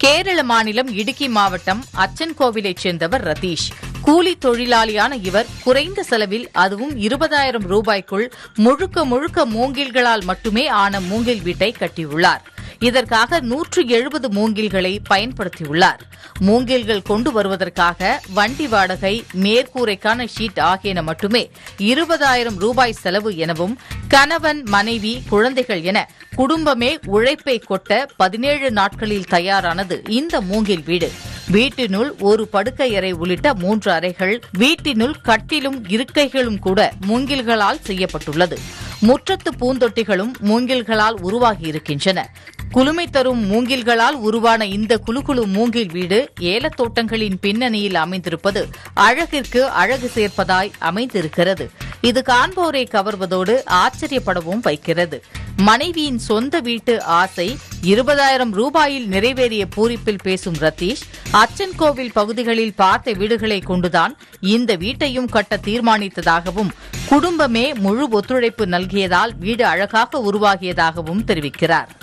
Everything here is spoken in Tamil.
கேரள மாநிலம் இடுக்கி மாவட்டம் அச்சன்கோவிலைச் சேர்ந்தவர் ரதீஷ். கூலி தொழிலாளியான இவர் குறைந்த செலவில், அதுவும் 20,000 ரூபாய்க்குள் முழுக்க முழுக்க மூங்கில்களால் மட்டுமே ஆன மூங்கில் வீட்டை கட்டியுள்ளார். இதற்காக 170 மூங்கில்களை பயன்படுத்தியுள்ளார். மூங்கில்கள் கொண்டு வருவதற்காக வண்டி வாடகை, மேற்கூரைக்கான ஷீட் ஆகியன மட்டுமே 20,000 ரூபாய் செலவு எனவும், கணவன், மனைவி, குழந்தைகள் என குடும்பமே உழைப்பை கொட்ட 17 நாட்களில் தயாரானது இந்த மூங்கில் வீடு. வீட்டினுள் ஒரு படுக்கையறை உள்ளிட்ட 3 அறைகள், வீட்டினுள் கட்டிலும் இருக்கைகளும் கூட மூங்கில்களால் செய்யப்பட்டுள்ளது. முற்றத்து பூந்தொட்டிகளும் மூங்கில்களால் உருவாகியிருக்கின்றன. குளுமை தரும் மூங்கில்களால் உருவான இந்த குலுகுலு மூங்கில் வீடு ஏலத்தோட்டங்களின் பின்னணியில் அமைந்திருப்பது அழகிற்கு அழகு சேர்ப்பதாய் அமைந்திருக்கிறது. இது காண்போரை கவர்வதோடு ஆச்சரியப்படவும் வைக்கிறது. மனைவியின் சொந்த வீட்டு ஆசை 20,000 ரூபாயில் நிறைவேறிய பூரிப்பில் பேசும் ரதீஷ், அச்சன்கோவில் பகுதிகளில் பார்த்த வீடுகளை கொண்டுதான் இந்த வீட்டையும் கட்ட தீர்மானித்ததாகவும், குடும்பமே முழு ஒத்துழைப்பு நல்கியதால் வீடு அழகாக உருவாகியதாகவும் தெரிவிக்கிறார்.